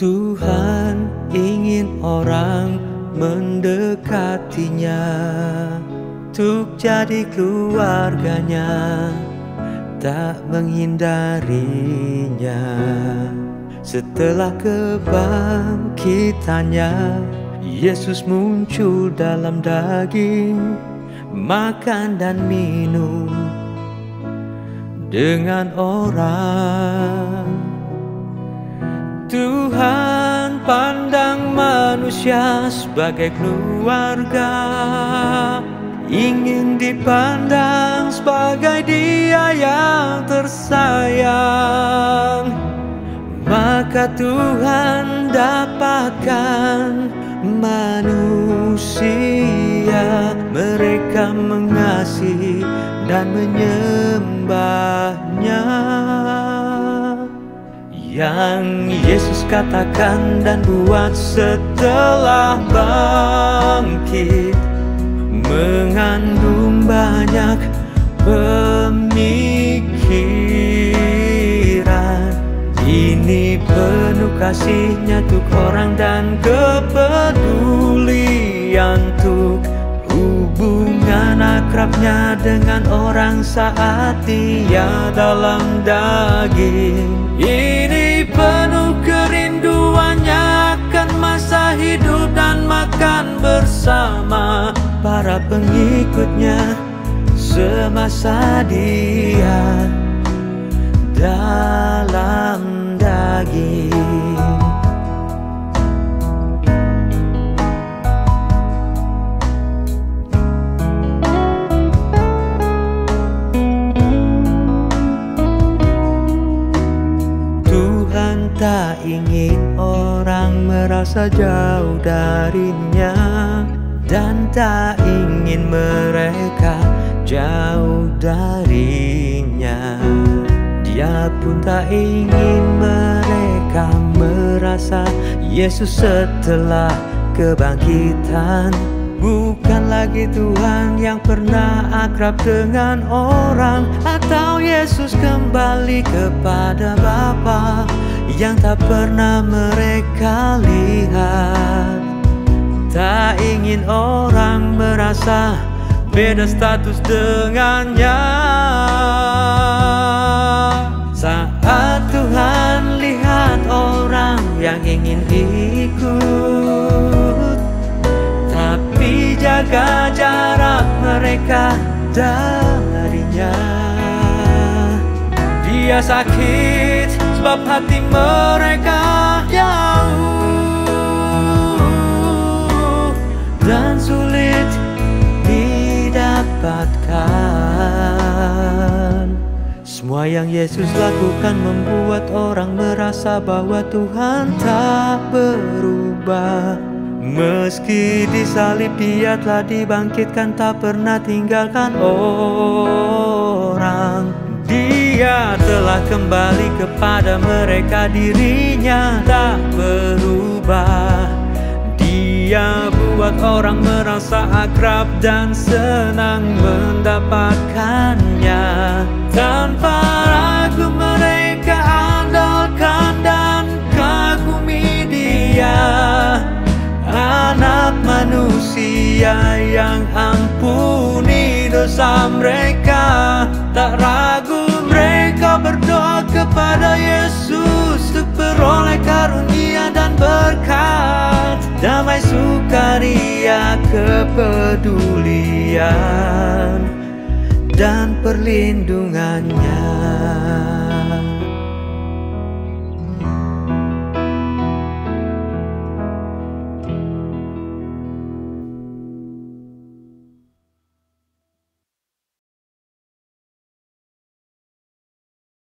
Tuhan ingin orang mendekatinya, untuk jadi keluarganya, tak menghindarinya. Setelah kebangkitannya, Yesus muncul dalam daging, makan dan minum dengan orang. Tuhan pandang manusia sebagai keluarga, ingin dipandang sebagai Dia yang tersayang. Maka Tuhan dapatkan manusia, mereka mengasihi dan menyembahnya. Yang Yesus katakan dan buat setelah bangkit mengandung banyak pemikiran. Ini penuh kasihnya untuk orang dan kepedulian untuk hubungan akrabnya dengan orang saat Dia dalam daging. Ini penuh kerinduannya akan masa hidup dan makan bersama para pengikutnya semasa Dia dalam daging. Tuhan tak ingin orang merasa jauh darinya, dan tak ingin mereka jauh darinya. Dia pun tak ingin mereka merasa Yesus setelah kebangkitan bukan lagi Tuhan yang pernah akrab dengan orang, atau Yesus kembali kepada Bapa yang tak pernah mereka lihat. Tak ingin orang merasa beda status dengannya. Saat Tuhan lihat orang yang ingin ikut, tapi jaga jarak mereka darinya, Dia sakit sebab hati mereka jauh dan sulit didapatkan. Semua yang Yesus lakukan membuat orang merasa bahwa Tuhan tak berubah. Meski disalib Dia telah dibangkitkan, tak pernah tinggalkan orang. Dia telah kembali kepada mereka, dirinya tak berubah. Dia buat orang merasa akrab dan senang mendapatkannya. Tanpa ragu mereka andalkan dan kagumi Dia, Anak manusia yang ampuni dosa mereka. Tak ragu mereka berdoa kepada Yesus untuk beroleh karunia dan berkat, damai sukaria, kepedulian dan perlindungannya.